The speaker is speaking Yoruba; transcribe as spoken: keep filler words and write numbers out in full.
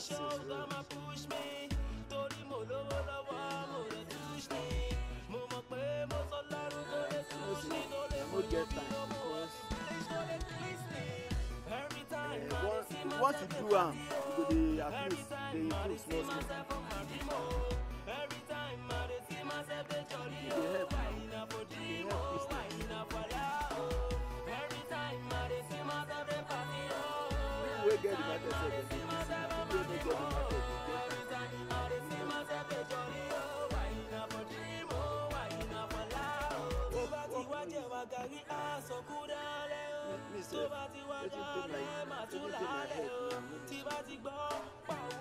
shows I'ma push me. Tori mo lowo lowo mo le push me. Mo mo pe mo so lorun to le push me. To le mo get time because every time I see myself, once you do am, you go dey at least dey improve small small. Every time I see myself, they jolly. E dey help. Why na for dream? Why na for love? Every time I see myself, they party. People wey get the market sef dey dey lis ten. People wey no get the market dey get am. Every time I see myself, they jolly. Why na for dream? Why na for love? Over the water, I carry ass so good ale. Me sef, wetin dey my wetin dey my head na music.